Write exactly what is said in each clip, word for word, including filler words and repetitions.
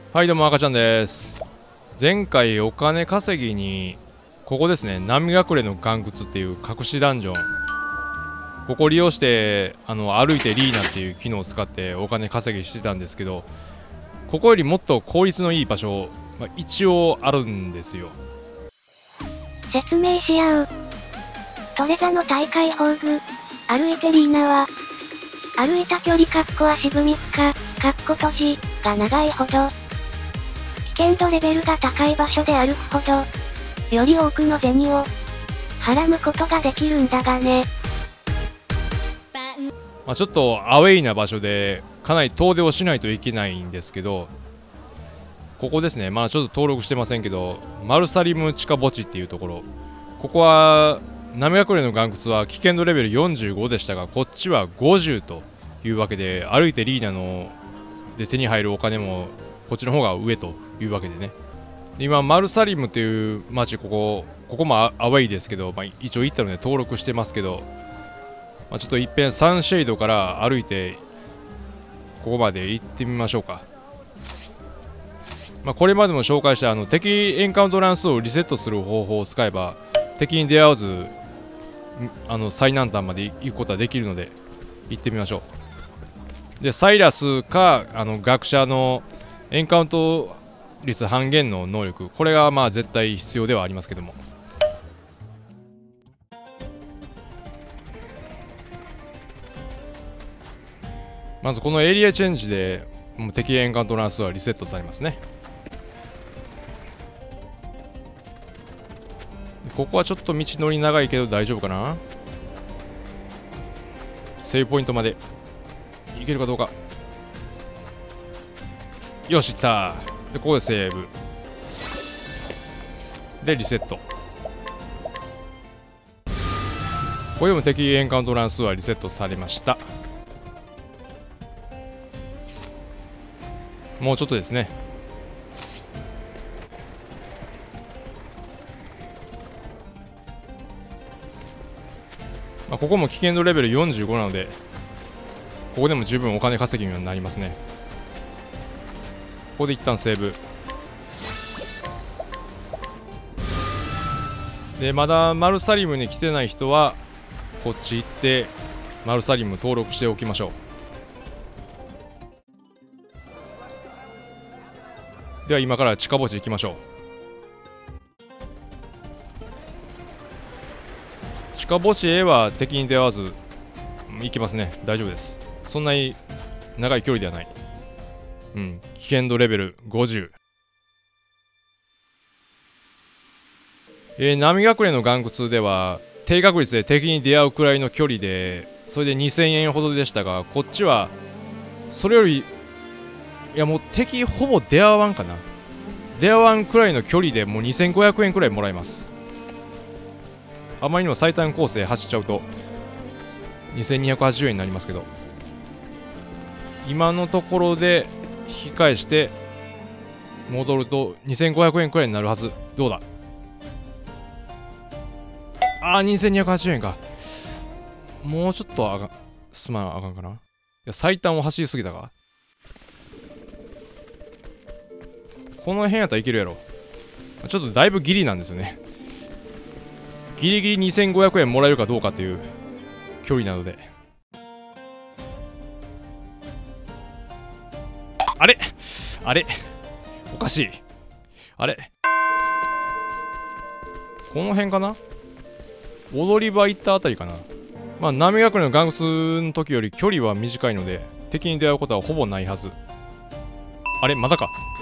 はい、どうも赤ちゃんです。前回お金稼ぎにここですね、波隠れの岩窟っていう隠しダンジョン、ここ利用してあの歩いてリーナっていう機能を使ってお金稼ぎしてたんですけど、ここよりもっと効率のいい場所、まあ、一応あるんですよ。 説明し合う。トレザの大会宝具、歩いてリーナは、歩いた距離かっこ足踏み負荷、かっこ閉じが長いほど、危険度レベルが高い場所で歩くほど、より多くの銭を、はらむことができるんだがね。 まあ、ちょっとアウェイな場所で、かなり遠出をしないといけないんですけど、ここですね、まあちょっと登録してませんけど、マルサリム地下墓地っていうところ、ここは、波隠れの岩窟は危険度レベルよんじゅうごでしたが、こっちはごじゅうというわけで、歩いてリーナので手に入るお金もこっちの方が上というわけでね。今マルサリムっていう町、ここここもアウェイですけど、まあ、一応行ったので登録してますけど、まあ、ちょっといっぺんサンシェイドから歩いてここまで行ってみましょうか。まあ、これまでも紹介したあの敵エンカウント乱数をリセットする方法を使えば敵に出会わずあの最南端まで行くことはできるので行ってみましょう。でサイラスかあの学者のエンカウント率半減の能力、これがまあ絶対必要ではありますけども、まずこのエリアチェンジでもう敵エンカウント乱数はリセットされますね。ここはちょっと道のり長いけど大丈夫かな。セーブポイントまでいけるかどうか。よし、いった。でここでセーブでリセット。ここでも敵エンカウント乱数はリセットされました。もうちょっとですね。まあ、ここも危険度レベルよんじゅうごなので、ここでも十分お金稼ぎにはなりますね。ここで一旦セーブで、まだマルサリムに来てない人はこっち行ってマルサリム登録しておきましょう。では今から地下墓地行きましょう。地下墓地へは敵に出会わず行けますね。大丈夫です。そんなに長い距離ではない。うん、危険度レベルごじゅう。えー、波隠れの岩窟では低確率で敵に出会うくらいの距離で、それでにせんえんほどでしたが、こっちはそれより、いやもう敵ほぼ出会わんかな。出会わんくらいの距離でもうにせんごひゃくえんくらいもらえます。あまりにも最短コースで走っちゃうとにせんにひゃくはちじゅうえんになりますけど、今のところで引き返して戻るとにせんごひゃくえんくらいになるはず。どうだ。あー、にせんにひゃくはちじゅうえんか。もうちょっとあがすまんあかんかな。いや最短を走りすぎたか。この辺やったらいけるやろ。ちょっとだいぶギリなんですよね。ギリギリにせんごひゃくえんもらえるかどうかという距離なので。あれあれおかしい。あれこの辺かな。踊り場行ったあたりかな。まあ波隠れの岩窟の時より距離は短いので敵に出会うことはほぼないはず。あれまだか。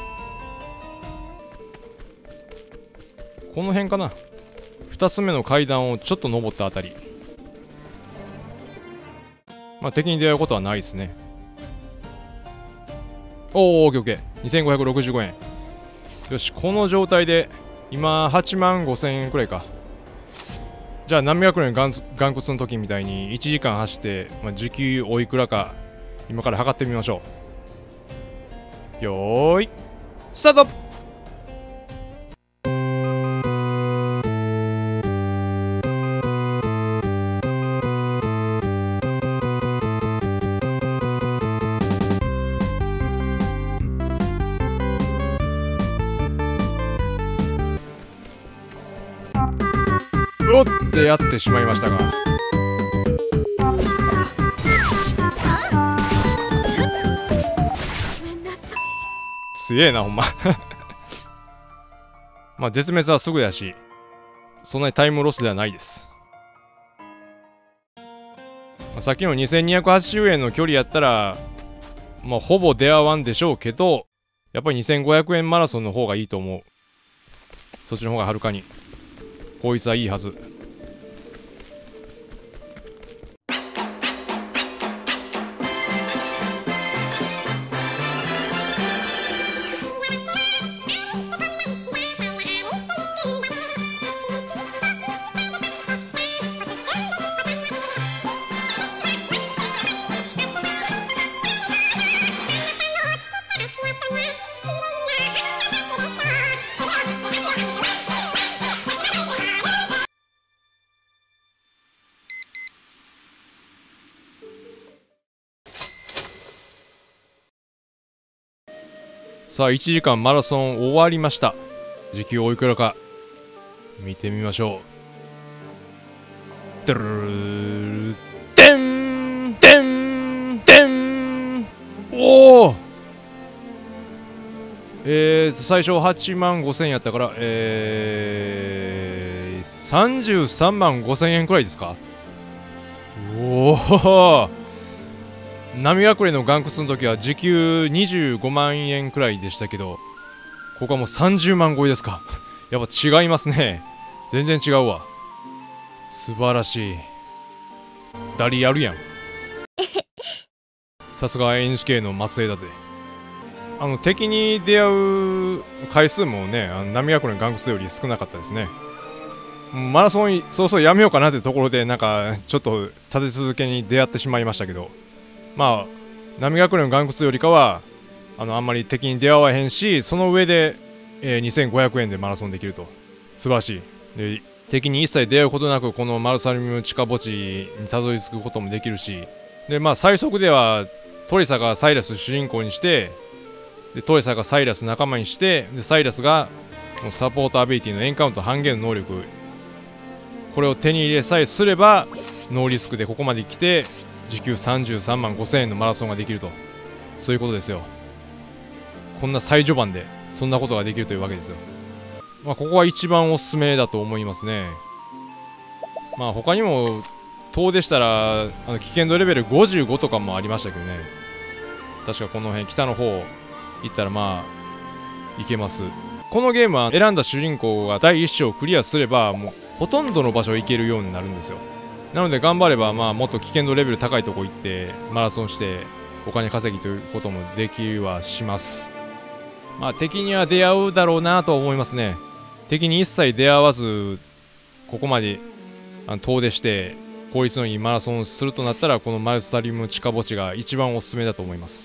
この辺かな。ふたつめの階段をちょっと登ったあたり。まあ敵に出会うことはないですね。おー、オッケーオッケー。にせんごひゃくろくじゅうごえん。よし、この状態で今はちまんごせんえんくらいか。じゃあ波隠れの岩窟の時みたいにいちじかん走って、まあ、時給おいくらか今から測ってみましょう。よーいスタート。 よってやってしまいましたが、強えなほんままあ絶滅はすぐだし、そんなにタイムロスではないです。まあ、さっきのにせんにひゃくはちじゅうえんの距離やったらまあほぼ出会わんでしょうけど、やっぱりにせんごひゃくえんマラソンの方がいいと思う。そっちの方がはるかに効率はいいはず。さあいちじかんマラソン終わりました。時給おいくらか見てみましょう。てるるてんてんてん。おお、えーと最初はちまんごせんやったから、えー、さんじゅうさんまんごせんえんくらいですか。おお、波隠れのガンクスの時は時給にじゅうごまんえんくらいでしたけど、ここはもうさんじゅうまん超えですか。やっぱ違いますね。全然違うわ。素晴らしい。ダリやるやん。さすが エヌエイチケー の末裔だぜ。あの敵に出会う回数もね、あの波隠れのガンクスより少なかったですね。マラソンそうそうやめようかなってところで、なんかちょっと立て続けに出会ってしまいましたけど、まあ波隠れの岩窟よりかはあのあんまり敵に出会わへんし、その上で、えー、にせんごひゃくえんでマラソンできると素晴らしい。で敵に一切出会うことなくこのマルサリム地下墓地にたどり着くこともできるし、でまあ最速ではトリサがサイラス主人公にして、でトリサがサイラス仲間にして、でサイラスがサポートアビリティのエンカウント半減の能力、これを手に入れさえすればノーリスクでここまで来て時給さんじゅうさんまんごせんえんのマラソンができると、そういうことですよ。こんな最序盤でそんなことができるというわけですよ。まあここは一番おすすめだと思いますね。まあ他にも遠でしたらあの危険度レベルごじゅうごとかもありましたけどね。確かこの辺北の方行ったらまあ行けます。このゲームは選んだ主人公がだいいっ章をクリアすればもうほとんどの場所行けるようになるんですよ。なので頑張ればまあもっと危険度レベル高いとこ行ってマラソンしてお金稼ぎということもできはします。まあ敵には出会うだろうなとは思いますね。敵に一切出会わずここまであの遠出して効率のいいマラソンをするとなったら、このマルサリム地下墓地が一番おすすめだと思います。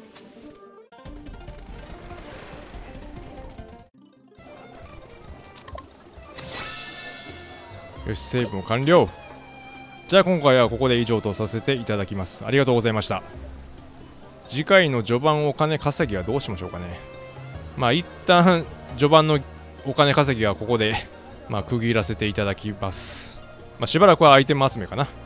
よし、セーブも完了。じゃあ今回はここで以上とさせていただきます。ありがとうございました。次回の序盤お金稼ぎはどうしましょうかね。まあ一旦序盤のお金稼ぎはここでまあ区切らせていただきます。まあしばらくはアイテム集めかな。